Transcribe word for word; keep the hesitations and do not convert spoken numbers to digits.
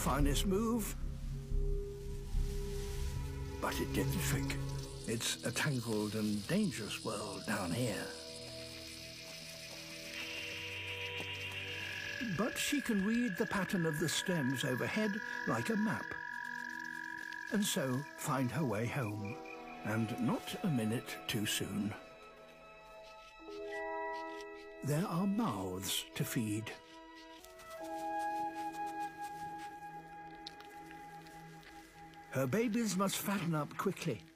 finest move, but it did the trick. It's a tangled and dangerous world down here. But she can read the pattern of the stems overhead like a map, and so find her way home, and not a minute too soon. There are mouths to feed. Her babies must fatten up quickly,